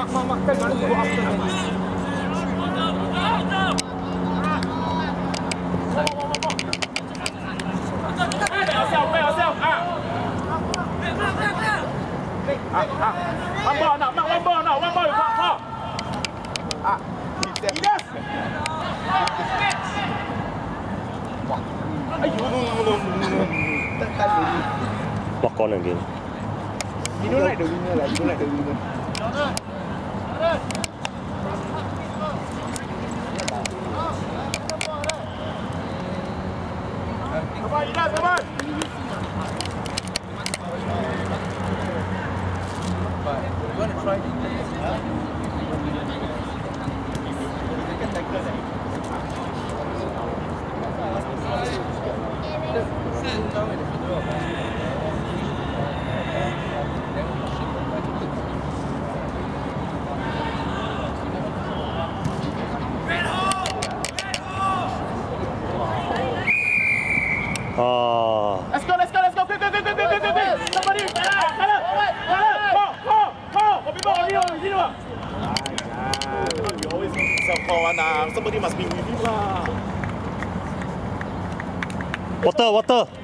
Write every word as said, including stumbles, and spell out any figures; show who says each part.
Speaker 1: Mark, mark, mark. Tell him to go after him.
Speaker 2: One ball now, one ball now, one ball.
Speaker 1: Ah, yes.
Speaker 3: Block on again.
Speaker 1: You don't like the winner, like you don't like the winner.
Speaker 2: Come on, Ines, come on.
Speaker 1: But we're going to try to take this out. You can tackle that.
Speaker 3: Ah.
Speaker 2: Let's go, let's go, let's go. Quick, quick, quick, quick, quick, quick, quick. Somebody, Tyler, Tyler, Tyler, call, call, call. For people on you, on you. You always self-call one now. Somebody must be with you lah.
Speaker 3: Water, water.